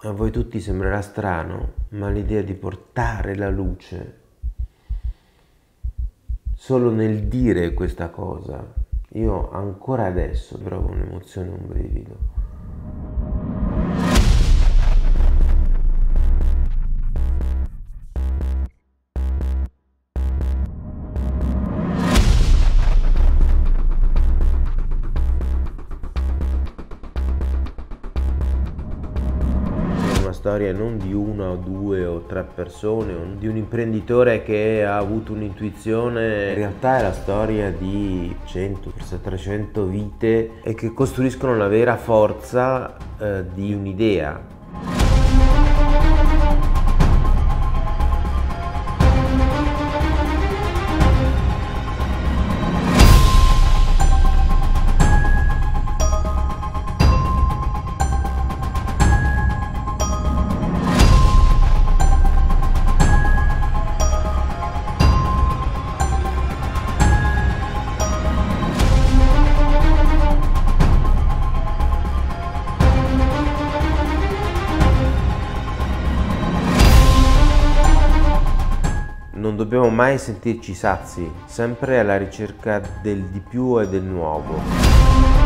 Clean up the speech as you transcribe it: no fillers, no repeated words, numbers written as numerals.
A voi tutti sembrerà strano, ma l'idea di portare la luce, solo nel dire questa cosa, io ancora adesso provo un'emozione, un brivido. Storia non di una o due o tre persone, o di un imprenditore che ha avuto un'intuizione, in realtà è la storia di 100, forse 300 vite e che costruiscono la vera forza di un'idea. Non dobbiamo mai sentirci sazi, sempre alla ricerca del di più e del nuovo.